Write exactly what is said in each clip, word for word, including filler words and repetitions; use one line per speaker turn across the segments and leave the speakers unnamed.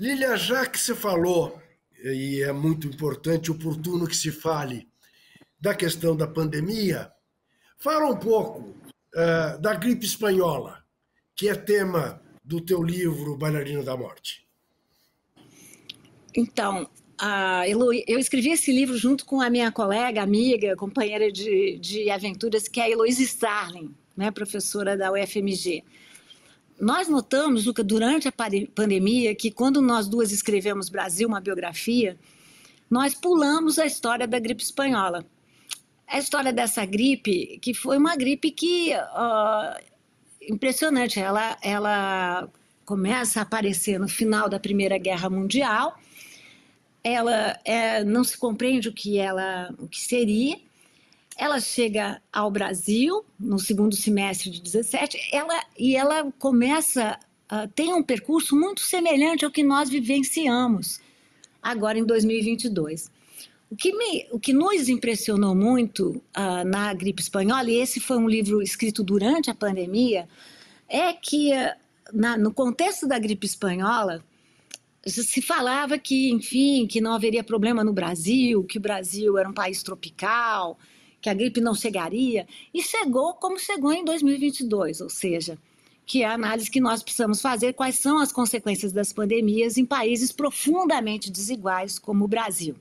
Lília, já que você falou, e é muito importante, oportuno que se fale da questão da pandemia, fala um pouco eh, da gripe espanhola, que é tema do teu livro Bailarina da Morte.
Então, a Elo, eu escrevi esse livro junto com a minha colega, amiga, companheira de, de aventuras, que é a Heloísa Starling, né, professora da U F M G. Nós notamos, Luca, durante a pandemia, que quando nós duas escrevemos Brasil, uma biografia, nós pulamos a história da gripe espanhola. A história dessa gripe, que foi uma gripe que, uh, impressionante, ela, ela começa a aparecer no final da Primeira Guerra Mundial, ela é, não se compreende o que, ela, o que seria, ela chega ao Brasil no segundo semestre de dezessete, ela, e ela começa, uh, tem um percurso muito semelhante ao que nós vivenciamos agora em dois mil e vinte e dois. O que, me, o que nos impressionou muito uh, na gripe espanhola, e esse foi um livro escrito durante a pandemia, é que uh, na, no contexto da gripe espanhola, se falava que, enfim, que não haveria problema no Brasil, que o Brasil era um país tropical, que a gripe não chegaria, e chegou como chegou em dois mil e vinte e dois, ou seja, que é a análise que nós precisamos fazer, quais são as consequências das pandemias em países profundamente desiguais como o Brasil.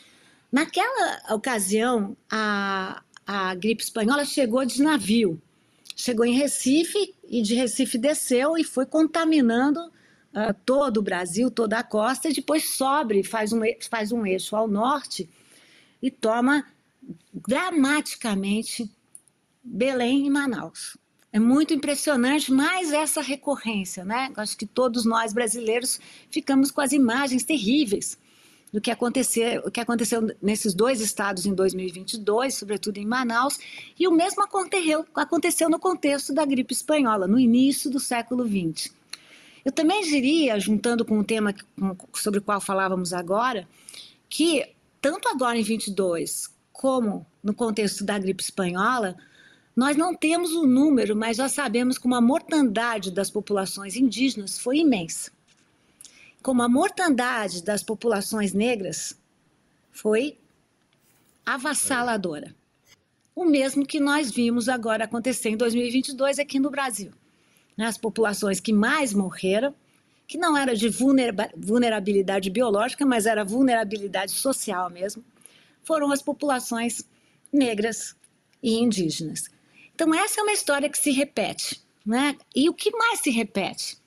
Naquela ocasião, a, a gripe espanhola chegou de navio, chegou em Recife e de Recife desceu e foi contaminando uh, todo o Brasil, toda a costa, e depois sobe, faz um, faz um eixo ao norte e toma dramaticamente Belém e Manaus. É muito impressionante, mas essa recorrência, né? Acho que todos nós brasileiros ficamos com as imagens terríveis do que aconteceu, o que aconteceu nesses dois estados em dois mil e vinte e dois, sobretudo em Manaus, e o mesmo aconteceu, aconteceu no contexto da gripe espanhola, no início do século vinte. Eu também diria, juntando com o tema sobre o qual falávamos agora, que tanto agora em vinte e dois, como no contexto da gripe espanhola, nós não temos o número, mas já sabemos que a mortandade das populações indígenas foi imensa. Como a mortandade das populações negras foi avassaladora. O mesmo que nós vimos agora acontecer em dois mil e vinte e dois aqui no Brasil. As populações que mais morreram, que não era de vulnerabilidade biológica, mas era vulnerabilidade social mesmo, foram as populações negras e indígenas. Então essa é uma história que se repete, né? E o que mais se repete?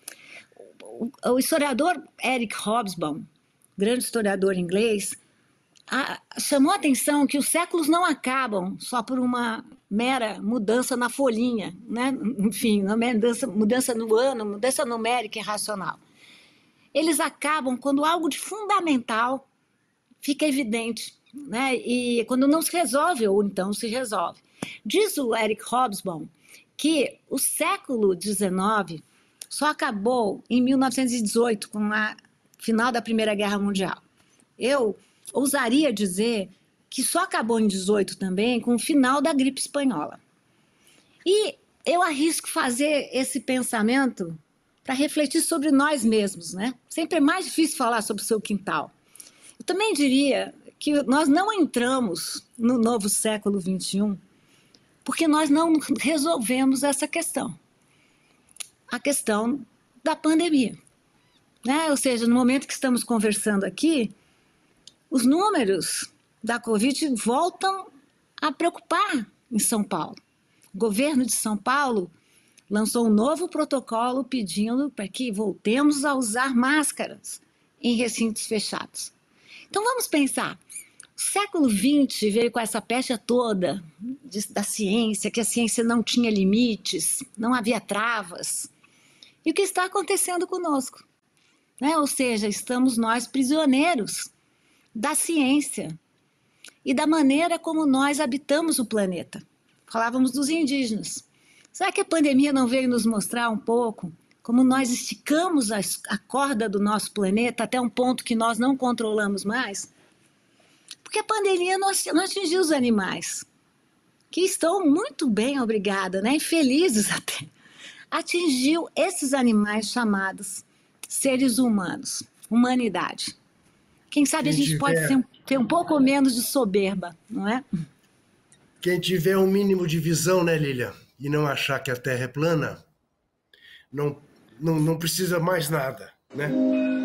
O historiador Eric Hobsbawm, grande historiador inglês, a, chamou a atenção que os séculos não acabam só por uma mera mudança na folhinha, né? Enfim, uma mudança, mudança no ano, mudança numérica e racional. Eles acabam quando algo de fundamental fica evidente, né? E quando não se resolve, ou então se resolve. Diz o Eric Hobsbawm que o século dezenove só acabou em mil novecentos e dezoito, com o final da Primeira Guerra Mundial. Eu ousaria dizer que só acabou em dezoito também com o final da gripe espanhola. E eu arrisco fazer esse pensamento para refletir sobre nós mesmos, né? Sempre é mais difícil falar sobre o seu quintal. Eu também diria que nós não entramos no novo século vinte e um porque nós não resolvemos essa questão. A questão da pandemia, né? Ou seja, no momento que estamos conversando aqui, os números da Covid voltam a preocupar em São Paulo. O governo de São Paulo lançou um novo protocolo pedindo para que voltemos a usar máscaras em recintos fechados. Então vamos pensar, o século vinte veio com essa pecha toda de, da ciência, que a ciência não tinha limites, não havia travas. E o que está acontecendo conosco? Né? Ou seja, estamos nós prisioneiros da ciência e da maneira como nós habitamos o planeta. Falávamos dos indígenas. Será que a pandemia não veio nos mostrar um pouco como nós esticamos a, a corda do nosso planeta até um ponto que nós não controlamos mais? Porque a pandemia não, não atingiu os animais, que estão muito bem, obrigada, né? Infelizes até. Atingiu esses animais chamados seres humanos. humanidade. Quem sabe
Quem
a gente
tiver...
pode ser um, ter um pouco menos de soberba, não é?
Quem tiver um mínimo de visão, né, Lília, e não achar que a Terra é plana, não, não, não precisa mais nada, né?